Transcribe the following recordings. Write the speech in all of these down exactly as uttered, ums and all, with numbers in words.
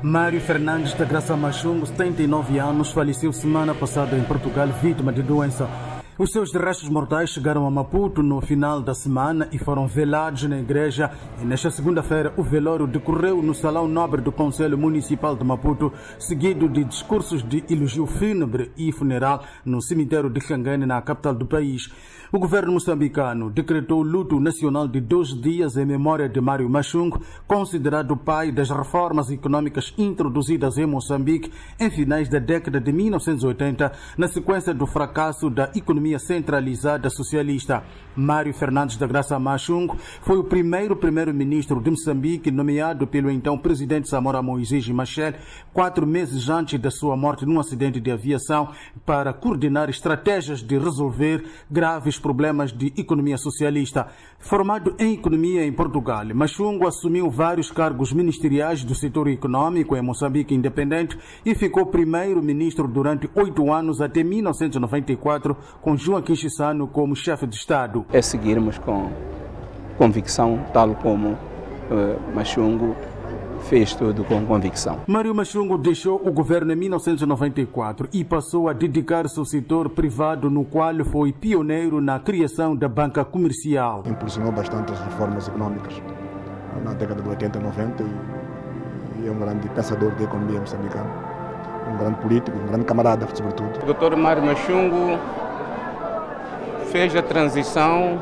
Mário Fernandes da Graça Machungo, setenta e nove anos, faleceu semana passada em Portugal, vítima de doença. Os seus restos mortais chegaram a Maputo no final da semana e foram velados na igreja. E nesta segunda-feira, o velório decorreu no Salão Nobre do Conselho Municipal de Maputo, seguido de discursos de elogio fúnebre e funeral no cemitério de Xangane, na capital do país. O governo moçambicano decretou luto nacional de dois dias em memória de Mário Machungo, considerado o pai das reformas econômicas introduzidas em Moçambique em finais da década de mil novecentos e oitenta, na sequência do fracasso da economia centralizada socialista. Mário Fernandes da Graça Machungo foi o primeiro primeiro-ministro de Moçambique nomeado pelo então presidente Samora Moisés Machel, quatro meses antes da sua morte num acidente de aviação, para coordenar estratégias de resolver graves problemas de economia socialista. Formado em economia em Portugal, Machungo assumiu vários cargos ministeriais do setor econômico em Moçambique independente e ficou primeiro-ministro durante oito anos até mil novecentos e noventa e quatro, com Joaquim Chissano como chefe de Estado. É seguirmos com convicção, tal como uh, Machungo fez tudo com convicção. Mário Machungo deixou o governo em mil novecentos e noventa e quatro e passou a dedicar-se ao setor privado, no qual foi pioneiro na criação da banca comercial. Impulsionou bastante as reformas econômicas na década de oitenta e noventa e é um grande pensador da economia moçambicana, um grande político, um grande camarada, sobretudo. O doutor Mário Machungo fez a transição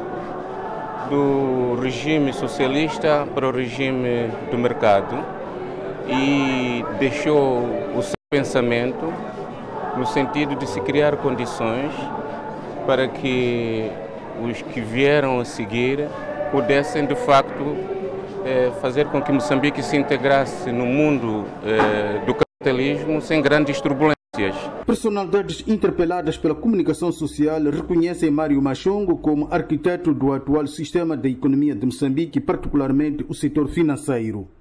do regime socialista para o regime do mercado e deixou o seu pensamento no sentido de se criar condições para que os que vieram a seguir pudessem de facto fazer com que Moçambique se integrasse no mundo do capitalismo sem grandes turbulências. Personalidades interpeladas pela comunicação social reconhecem Mário Machungo como arquiteto do atual sistema da economia de Moçambique, particularmente o setor financeiro.